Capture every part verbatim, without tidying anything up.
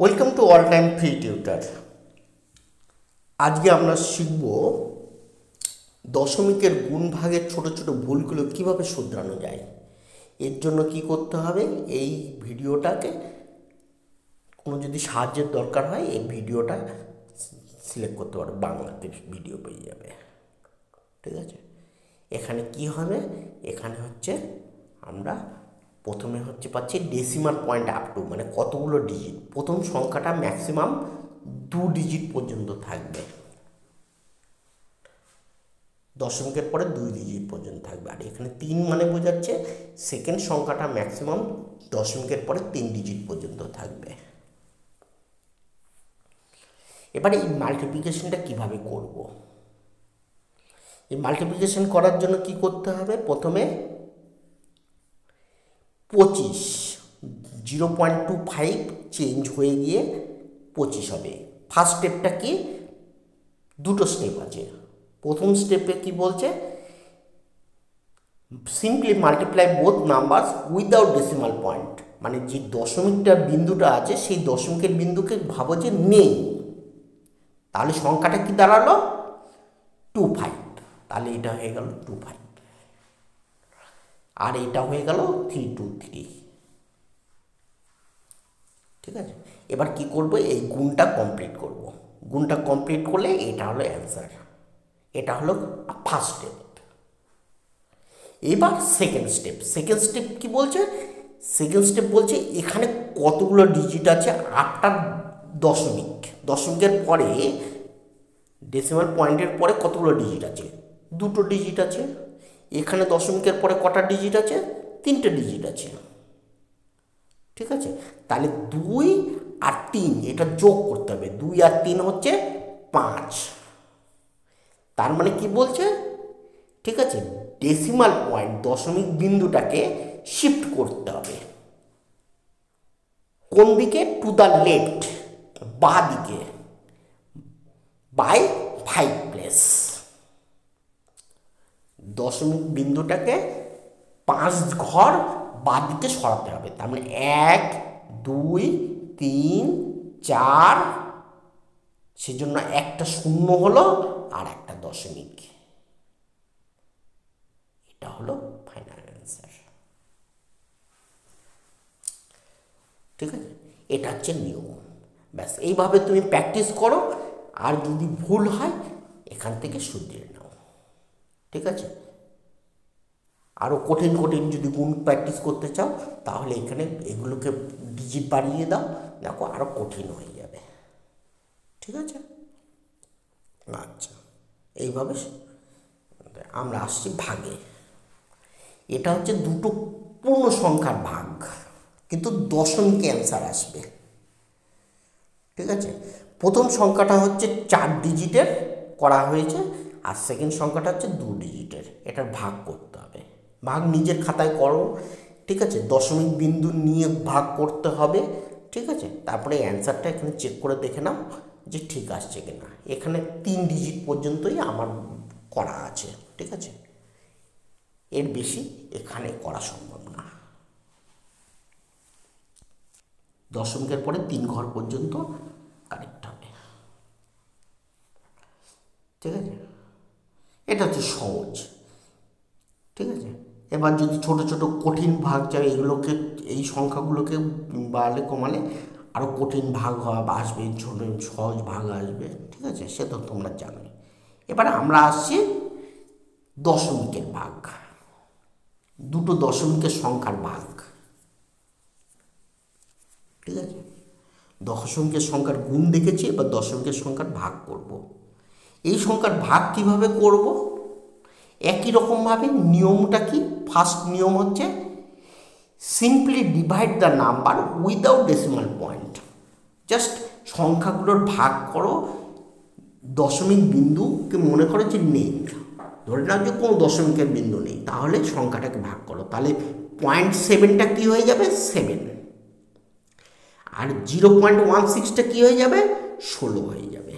Welcome to all time free tutor. আজকে আমরা শিখব দশমিকের গুণ ভাগের ছোট ছোট ভুলগুলো কিভাবে শুধরানো যায়। এর জন্য কি করতে হবে, এই ভিডিওটাকে কোনো যদি সাহায্যের দরকার হয় এই ভিডিওটা সিলেক্ট করতে পারো, বাংলাতে ভিডিও পেয়ে যাবে। ঠিক আছে, এখানে কি হবে, এখানে হচ্ছে আমরা প্রথমে হচ্ছে পাচ্ছি ডেসিমাল পয়েন্ট আপ টু, মানে কতগুলো ডিজিট। প্রথম সংখ্যাটা ম্যাক্সিমাম দু ডিজিট পর্যন্ত থাকবে, দশমিকের পরে দুই ডিজিট পর্যন্ত থাকবে। আর এখানে তিন মানে বোঝাচ্ছে সেকেন্ড সংখ্যাটা ম্যাক্সিমাম দশমিকের পরে তিন ডিজিট পর্যন্ত থাকবে। এবারে এই মাল্টিপ্লিকেশনটা কিভাবে করব, এই মাল্টিপ্লিকেশন করার জন্য কি করতে হবে, প্রথমে পঁচিশ zero point two five change হয়ে গিয়ে পঁচিশ হবে। ফার্স্ট স্টেপটা কি, দুটো স্টেপ আছে। প্রথম স্টেপে কি বলছে, simply multiply both numbers without decimal point, মানে যে দশমিকটার বিন্দুটা আছে সেই দশমিকের বিন্দুকে ভাবো যে নেই, তাহলে সংখ্যাটা কি দাঁড়ালো টু ফাইভ, তাহলে এটা হয়ে গেল টু ফাইভ, আর এটা হয়ে গেল থ্রি টু থ্রি। ঠিক আছে, এবার কি করব, এই গুণটা কমপ্লিট করব। গুণটা কমপ্লিট করলে এটা হলো অ্যান্সার, এটা হলো ফার্স্ট স্টেপ। এবার সেকেন্ড স্টেপ, সেকেন্ড স্টেপ কি বলছে, সেকেন্ড স্টেপ বলছে এখানে কতগুলো ডিজিট আছে আফটার দশমিক, দশমিকের পরে ডেসিমাল পয়েন্টের পরে কতগুলো ডিজিট আছে, দুটো ডিজিট আছে। এখানে দশমিকের পরে কটা ডিজিট আছে, তিনটে ডিজিট আছে। ঠিক আছে, তাহলে দুই আর তিন এটা যোগ করতে হবে, দুই আর তিন হচ্ছে পাঁচ। তার মানে কি বলছে, ঠিক আছে, ডেসিমাল পয়েন্ট দশমিক বিন্দুটাকে শিফট করতে হবে কোন দিকে, টু দ্য লেফট, বা দিকে, বাই ফাইভ প্লেস। দশমিক বিন্দুটাকে পাঁচ ঘর বাঁ দিকে সরাতে হবে। তার মানে এক দুই তিন চার, সেজন্য একটা শূন্য হলো আর একটা দশমিক, এটা হলো ফাইনাল অ্যান্সার। ঠিক আছে, এটা হচ্ছে নিয়ম। ব্যাস এইভাবে তুমি প্র্যাকটিস করো, আর যদি ভুল হয় এখান থেকে শুধরিয়ে নাও। ঠিক আছে, আরও কঠিন কঠিন যদি গুণ প্র্যাকটিস করতে চাও তাহলে এখানে এগুলোকে ডিজিট বাড়িয়ে দাও, দেখো আরও কঠিন হয়ে যাবে। ঠিক আছে, আচ্ছা এইভাবে আমরা আসছি ভাগে। এটা হচ্ছে দুটো পূর্ণ সংখ্যার ভাগ, কিন্তু দশমিকে অ্যান্সার আসবে। ঠিক আছে, প্রথম সংখ্যাটা হচ্ছে চার ডিজিটের করা হয়েছে, আর সেকেন্ড সংখ্যাটা হচ্ছে দু ডিজিটের, এটার ভাগ করতে হবে। ভাগ নিজের খাতায় করো। ঠিক আছে, দশমিক বিন্দু নিয়ে ভাগ করতে হবে। ঠিক আছে, তারপরে অ্যান্সারটা এখানে চেক করে দেখে নাও যে ঠিক আসছে কিনা। এখানে তিন ডিজিট পর্যন্তই আমার করা আছে। ঠিক আছে, এর বেশি এখানে করা সম্ভব না। দশমিকের পরে তিন ঘর পর্যন্ত কারেক্ট হবে। ঠিক আছে, এটা হচ্ছে সহজ। ঠিক আছে, এবার যদি ছোট ছোট কঠিন ভাগ চাই, এগুলোকে এই সংখ্যাগুলোকে বাড়ালে কমালে আরও কঠিন ভাগ হওয়া আসবে, ছোট সহজ ভাগ আসবে। ঠিক আছে, সে তো তোমরা জানোই। এবারে আমরা আসছি দশমিকের ভাগ, দুটো দশমিকের সংখ্যার ভাগ। ঠিক আছে, দশমিকের সংখ্যার গুণ দেখেছি, এবার দশমিকের সংখ্যার ভাগ করব। এই সংখ্যার ভাগ কিভাবে করব, একই রকমভাবে নিয়মটা কি, ফার্স্ট নিয়ম হচ্ছে simply divide the number without decimal point. Just সংখ্যাগুলোর ভাগ করো, দশমিক বিন্দুকে মনে করো যে নেই, ধরে নাও যে কোনো দশমিকের বিন্দু নেই, তাহলে সংখ্যাটাকে ভাগ করো, তাহলে পয়েন্ট সেভেনটা কী হয়ে যাবে, সেভেন, আর জিরো পয়েন্ট ওয়ান সিক্সটা কী হয়ে যাবে, ষোলো হয়ে যাবে।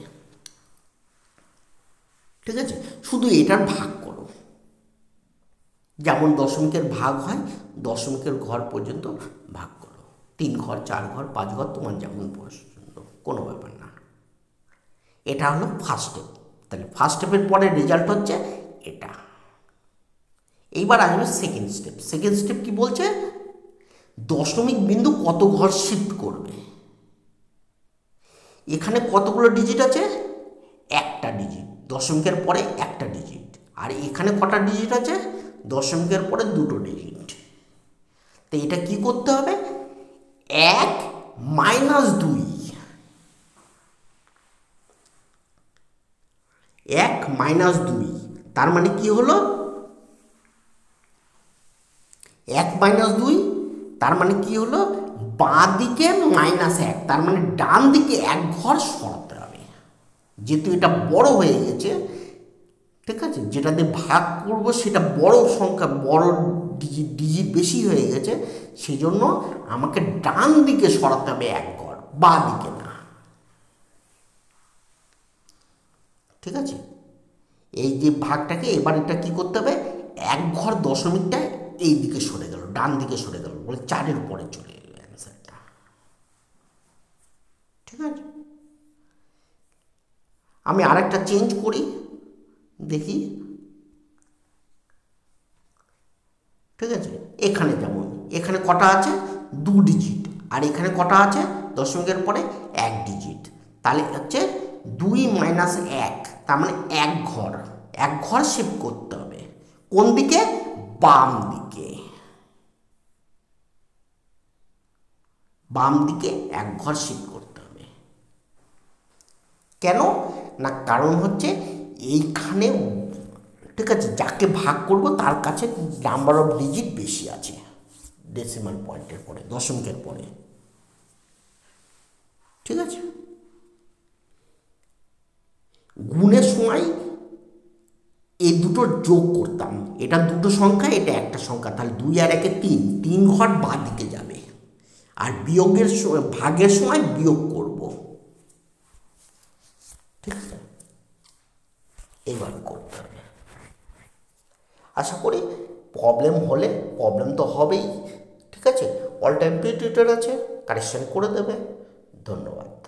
ঠিক আছে, শুধু এটার ভাগ করো, যেমন দশমিকের ভাগ হয় দশমিকের ঘর পর্যন্ত ভাগ করো, তিন ঘর চার ঘর পাঁচ ঘর তোমার যেমন প্রয়োজন। কোনো ব্যাপার না। এটা হলো ফার্স্ট স্টেপ। তাহলে ফার্স্ট স্টেপের পরে রেজাল্ট হচ্ছে এটা। এইবার আসবে সেকেন্ড স্টেপ। সেকেন্ড স্টেপ কি বলছে, দশমিক বিন্দু কত ঘর শিফট করবে। এখানে কতগুলো ডিজিট আছে, একটা ডিজিট, দশমিকের পরে একটা ডিজিট। আর এখানে কটা ডিজিট আছে, দশমিকের পরে দুটো ডিজিট। তো এটা কি করতে হবে, এক মাইনাস দুই, এক মাইনাস দুই তার মানে কি হলো, এক মাইনাস দুই তার মানে কি হলো, বাঁ দিকে মাইনাস এক, তার মানে ডান দিকে এক ঘর সরাতে হবে। যেহেতু এটা বড় হয়ে গেছে, ঠিক আছে, যেটা দিয়ে ভাগ করবো সেটা বড় সংখ্যা, বড় ডিজিট ডিজিট বেশি হয়ে গেছে, সেই জন্য আমাকে ডান দিকে সরাতে হবে এক ঘর, বাঁ দিকে না। ঠিক আছে, এই যে ভাগটাকে এবার এটা কি করতে হবে, এক ঘর দশমিকটা এই দিকে সরে গেল, ডান দিকে সরে গেল, বলে চারের পরে চলে এলো অ্যান্সারটা। ঠিক আছে, আমি আরেকটা চেঞ্জ করি, দেখি। ঠিক আছে, এখানে যেমন এখানে কটা আছে, দু ডিজিট, আর এখানে কটা আছে, দশমিকের পরে এক ডিজিট। তাহলে হচ্ছে দুই মাইনাস এক, তার মানে এক ঘর, এক ঘর শিফট করতে হবে। কোন দিকে, বাম দিকে, বাম দিকে এক ঘর শিফট করতে হবে। কেন না, কারণ হচ্ছে এইখানে, ঠিক আছে, যাকে ভাগ করব তার কাছে নাম্বার অফ ডিজিট বেশি আছে ডেসিমাল পয়েন্টের পরে, দশমিকের পরে। ঠিক আছে, গুণের সময় এই দুটো যোগ করতাম, এটা দুটো সংখ্যা, এটা একটা সংখ্যা, তাহলে দুই আর একে তিন, তিন ঘর বাঁ দিকে যাবে। আর বিয়োগের সময়, ভাগের সময় বিয়োগ করব। ঠিক আছে, এইভাবে করতে হবে। আশা করি প্রবলেম হলে, প্রবলেম তো হবেই, ঠিক আছে, অল টাইম টিউটর আছে, কারেকশন করে দেবে। ধন্যবাদ।